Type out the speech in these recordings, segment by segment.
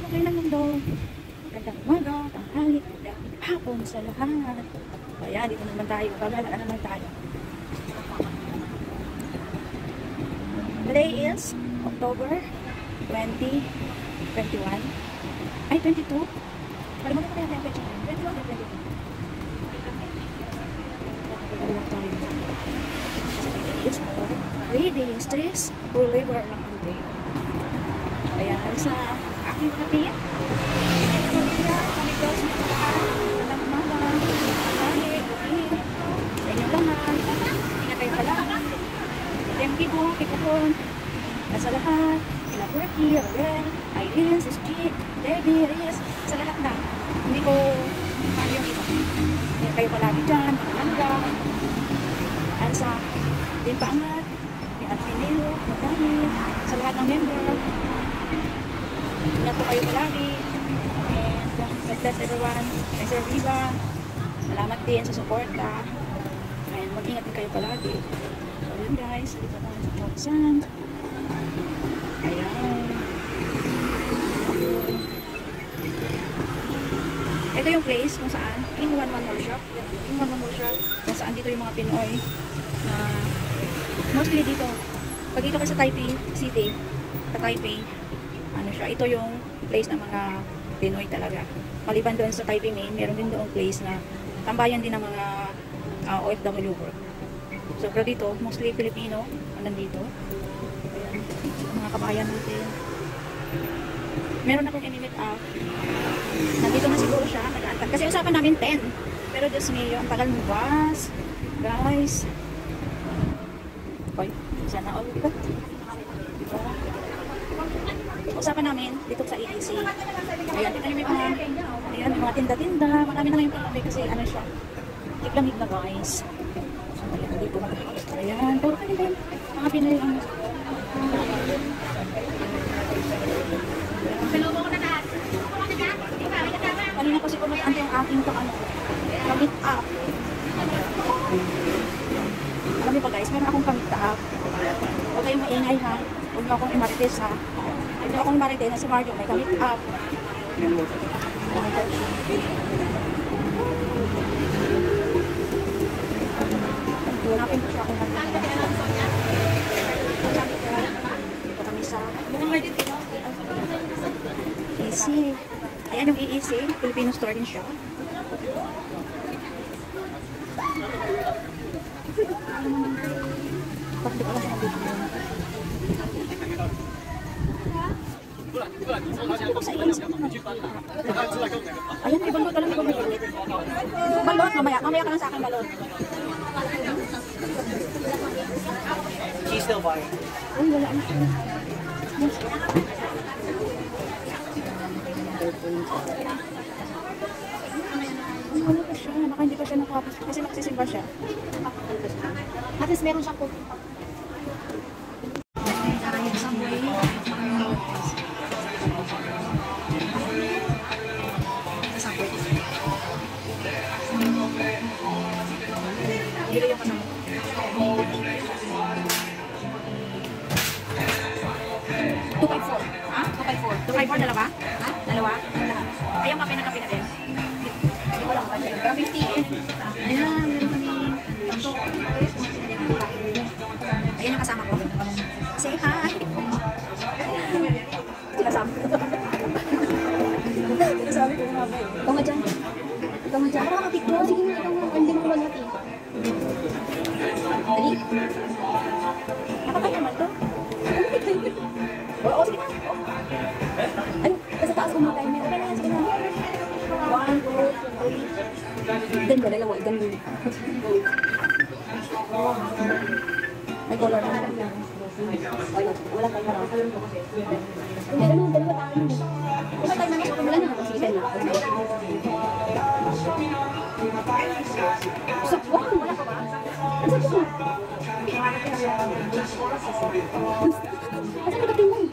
kayo ng mundo. Magandang umaga, tanghali, magandang hapon sa lahat. Kaya dito naman tayo, gagalaan naman tayo. Today is October 2021. Ay, 22. Kalimutan ko na yung temperature. 21 or 22. It's 3 days, stress, full labor lang ang day. Kaya sa aking kapit, kami daw sa magandang umaga, tanghali, gabi, sa inyong lahat. Ingat kayo pala. Thank you po, kikapon. At sa lahat, kila Bertie, Aurel, Irene, Sis G, Debbie, Riz, sa lahat na. Hindi ko mahal yung iba. Ingat kayo palagi dyan, mga langga, Ansa, din paangat, ni Admin Nilo, Magdani, sa lahat ng member. Ingat po kayo palagi. And God bless everyone. Kay Sir Viva, salamat din sa suporta. And mag-ingat din kayo palagi. So yun guys, dito tayo sa Kausan. Ayan. Ito yung place kung saan, in One More Shop. In One More Shop, kung saan dito yung mga Pinoy na mostly dito. Pag dito ka sa Taipei City, sa Taipei, ano siya, ito yung place ng mga Pinoy talaga. Maliban doon sa Taipei Main, meron din doon place na tambayan din ng mga OFW work. So, pero dito, mostly Filipino ang nandito. Ayan, mga kabayan natin. Meron akong in-meet up. Nandito na siguro siya, nag-aantag. Kasi usapan namin 10. Pero Diyos mio, ang tagal mo bus. Guys. Okay, sana all. Diba? Usapan namin dito sa EDC. Ayan, dito may mga, ayan, may mga tinda-tinda. Marami na ngayon pala kasi ano siya. Tiglamig na guys. So, ayan, dito na. Ayan, puro kayo din. Mga Pinoy ang kanina ko siguro mag-ante yung aking kamit up. Alam niyo pa guys, meron akong kamit up. Huwag kayong maingay ha. Huwag niyo akong imarites ha. Huwag niyo akong imarites na si Mario may kamit up. Hanapin ko siya kung dito kami sa Easy. Ayan yung EEC, Filipino store din siya. Bakit ko lang siya dito? Ayan, may balot. Alam mo ba balot? Balot, mamaya ka lang sa akin balot. She's still buying. Uy, wala na siya. Wala pa siya. Baka hindi pa siya nakapos. Kasi nagsisimba siya. At least meron siyang cookie. Bili yung kasama. 2x4. Ha? 2x4. 2x4 dalawa? Ha? Dalawa? Ay, yung kape na din. Hindi ko lang pa siya. 50. Ayan, meron kami. Ayan yung kasama ko. Say hi! Sinasabi ko. Sinasabi ko nga ba eh. Ikaw nga dyan. Ikaw nga dyan. Para makapicture. Sige nga, ikaw nga. Hindi mo naman natin. Dali. Nakapay naman to. Oo, sige na. Ano? Kasi taas ko mga timer. Okay na yan. Sige na. 1, 2, 3. Ganda, dalawa. Ganda. May color na. Wala kayo na. Dalawa tayo. Wala tayo na. Wala na. Sige na. Sa wow, wala ka ba? Asa ko? Asa ka tingin?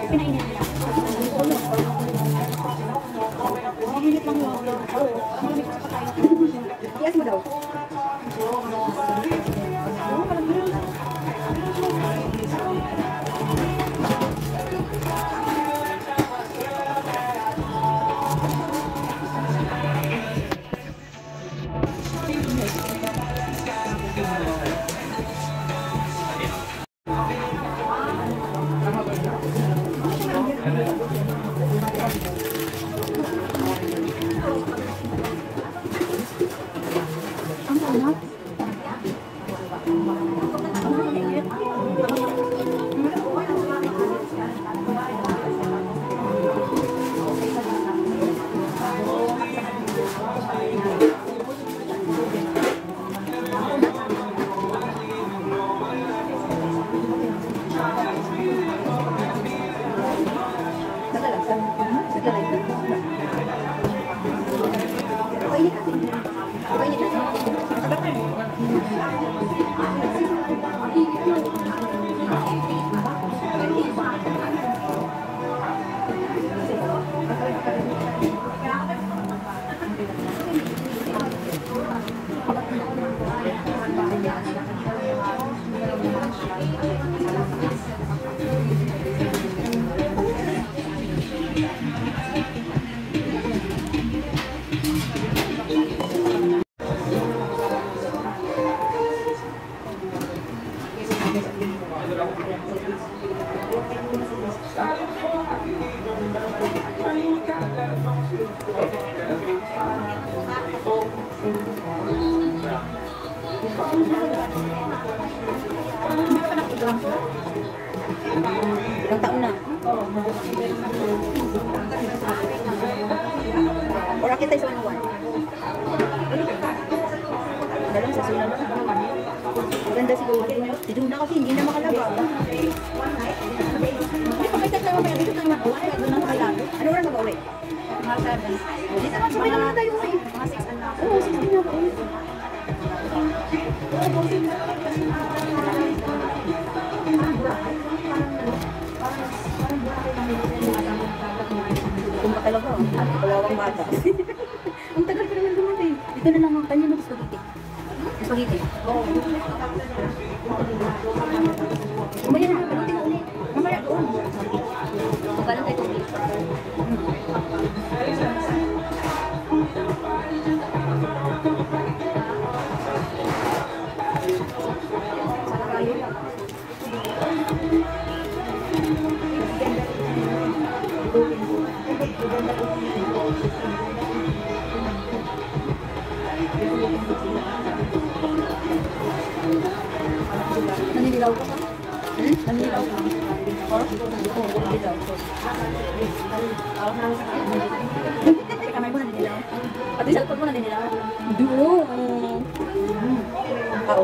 pinainit nila. Mahinit lang yun. Oo. Malamig ko sa patay. Iyas mo daw. Oo, parang yun. Ilang taon na? Or akit tayo sa manuwan? Dalang sa sunan. Maganda siguro. Si Duna kasi hindi na makalabas. Hindi pa kayo tayo mamaya. Dito tayo makuha. Doon na makalabas. Ano oras na ba uwi? Mga 7. Dito naman sabay naman tayo uwi. Mga 6 na. Oo, 6 na ba uwi? Kung ba talaga, kalawang bata. Ang tagal pa naman dumating. Dito na lang ang kanya ng spaghetti. Spaghetti? Oo. Mamaya na, balutin na ulit. Mamaya doon. Magkalang tayo ulit. Naninilaw ka ba? Naninilaw ka? Oo, naninilaw. Kamay mo naninilaw? Pati cellphone mo naninilaw? Hindi mo. Oo.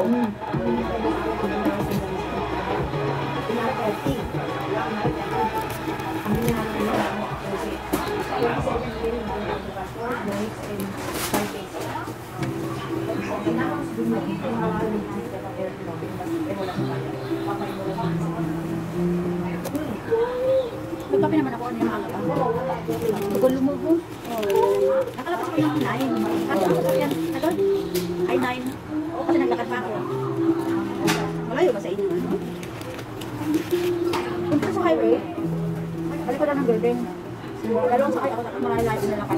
Magkape naman ako, ano yung mga ba? Tugon lumubo. Nakalabas ko yung 9. Nakalapas ko yan. Agad? Ay, 9. Kasi naglakad pa ako. Malayo ba sa inyo? Punta sa highway. Balik ko lang ng building. Dalawang sakay ako sa malalayo na lakad.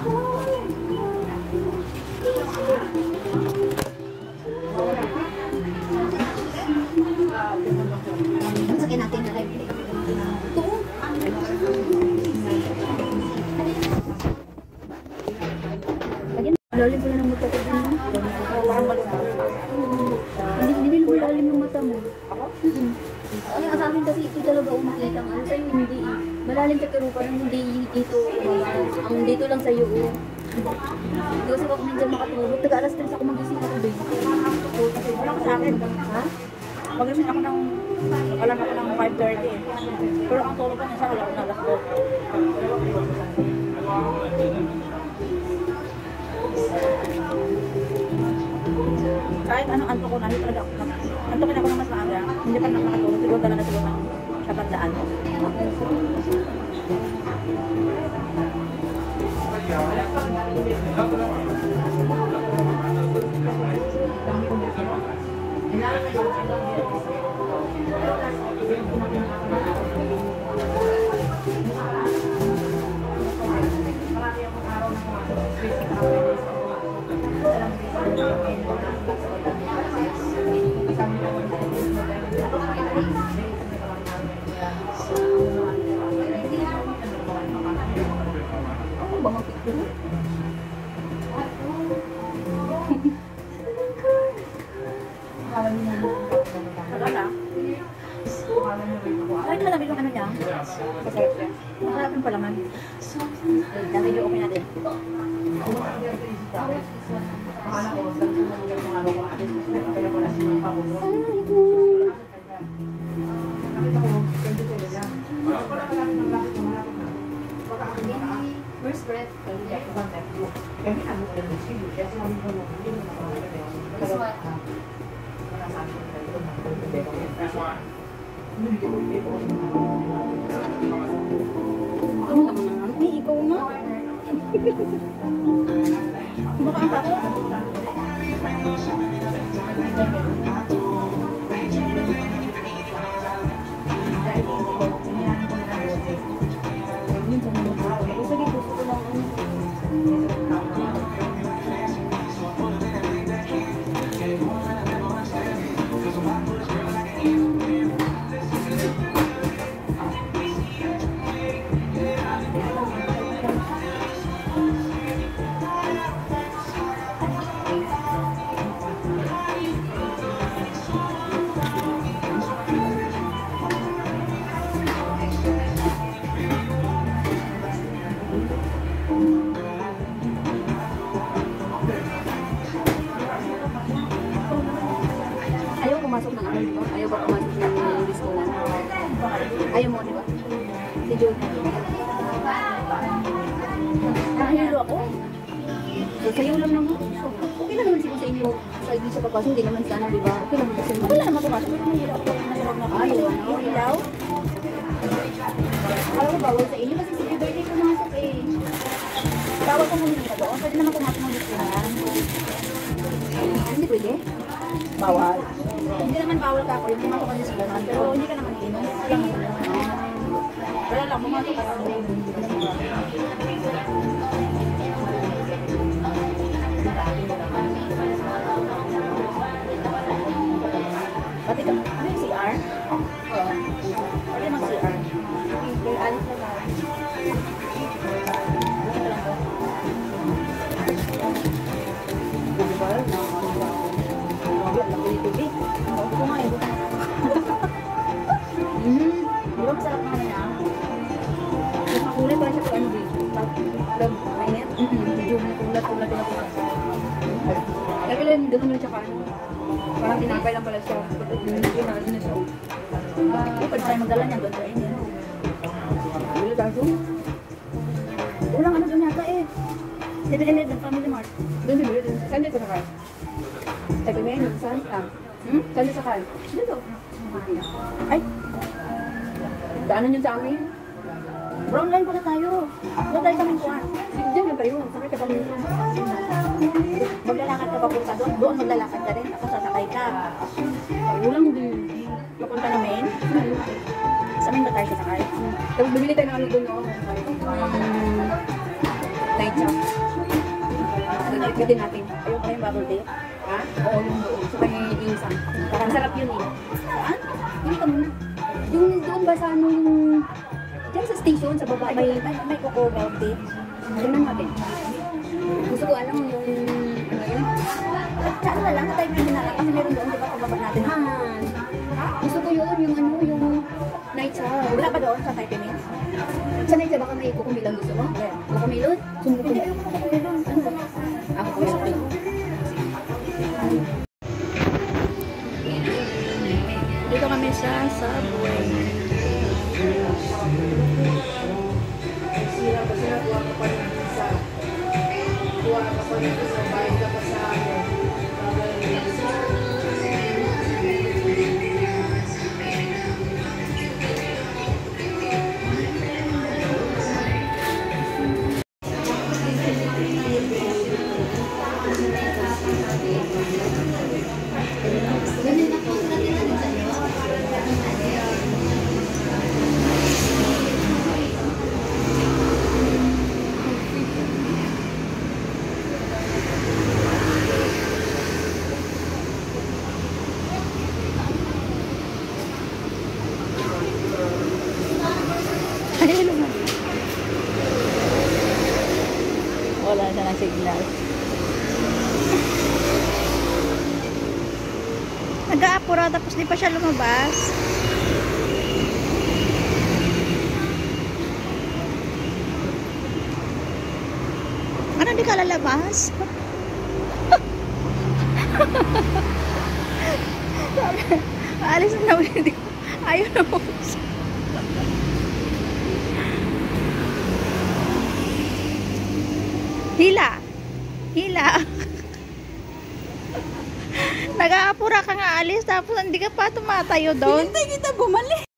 Ang sakay natin na live. Ito. Lalim ko na ng mata ko din. Parang malungkot. Hindi mo lalim ng mata mo. Ay, sa akin kasi ito talaga umakita. Ano sa'yo hindi eh. Malalim ka pero parang hindi dito. Ang dito lang sa'yo. Hindi kasi ako nandiyan makatulog. Taga alas 3 ako magising ako din. Wala ka sa akin. Ha? Magising ako ng, alam ako ng 5:30. Pero ang tulog ko nasa alam na alas 2. Kahit anong anto ko na, hindi talaga ako anto ko na mas maaga. Hindi pa nakakatulog. Siguro dala na siguro ng kapandaan. Wala na. Ay, malamig yung ano niya. Masarap siya. Masarap yung palaman. Dami yung okay natin. First breath. This one. Ano naman naman? Ay, ikaw na. Kumakain pa ako. Sige, gusto ko lang ano. Ayaw pumasok ng ano dito? Ayaw ba pumasok ng listonan? Ayaw mo, di ba? Si June. Nahilo ako. So, sa'yo lang naman. So, okay na naman siguro sa inyo. Sa hindi siya papasok, hindi naman sana, di ba? Okay naman kasi. Wala naman pumasok. Nahilo ako. Nasa loob na ako. Ayaw. Yung ilaw. Alam ko bawal sa inyo kasi si birthday pumasok eh. Bawal ko muna dito doon. Pwede naman pumasok ng listahan. Hindi pwede. Bawal. Hindi naman bawal ka ako. Yung pumasok ka ng listahan. Pero hindi ka naman inom. Wala lang. Pumasok ka lang. Pati ka. Ano yung CR? Oo. Pwede mag-CR. Okay, alis na lang. Di ba masarap naman niya? Kulay pa siya kung ano din. Mainit? Medyo kulat. Kaya pala yung ganun lang siya paano. Parang tinapay lang pala siya. Hindi na siya. Pwede tayo magdala niya doon sa inyo. Wala tayo. Walang ano doon yata eh. 7-Eleven ng Family Mart. Doon din. Saan dito sa kal? Sabi mo yun, saan? Saan dito sa kal? Dito. Ay, Daanan yun sa amin. brown line pala tayo. Doon tayo sa Mintuan. Diyan lang tayo. Sakay ka pa rin. Maglalakad ka papunta doon. Doon maglalakad ka rin. Tapos sasakay ka. Ulang din. Papunta na main. Sa main ba tayo sasakay? Tapos bumili tayo ng ano doon. Night shop. Night din natin. Ayun pa yung bubble tea. Ha? Oo, yung doon. Sa kanya insang. Parang sarap yun eh. Saan? Hindi ka muna. Yung doon ba sa ano yung... Diyan sa station, sa baba. May coco milk tea. Tingnan natin. Gusto ko alam yung... Ano yun? Sa ano na lang, sa tayo pwede na lang. Kasi meron doon, di ba, pababa natin. Gusto ko yun, yung ano, yung night shop. Wala pa doon sa Taipei Main? Sa night shop, baka may kukumilang gusto mo? Kukumilon? Sumuko Hindi, mo. ayun ko kukuha doon. Ano ba? Ako kukumilon. Dito kami sa Subway. Wala siya ng signal. Nag-aapura tapos di pa siya lumabas. Ano, di ka lalabas? Alis na naman, hindi ko. Ayaw na mo. Hila. Hila. Nag-aapura ka nga alis tapos hindi ka pa tumatayo doon. Hindi kita bumalik.